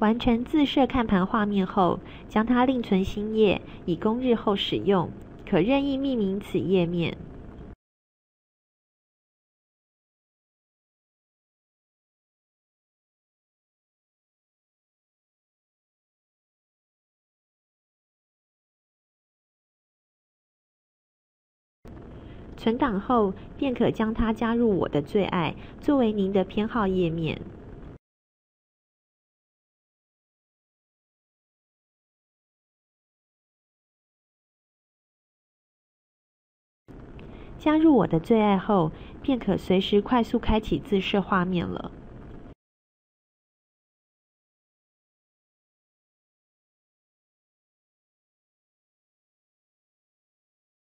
完成自设看盘画面后，将它另存新页，以供日后使用，可任意命名此页面。存档后，便可将它加入我的最爱，作为您的偏好页面。加入我的最爱后，便可随时快速开启自设画面了。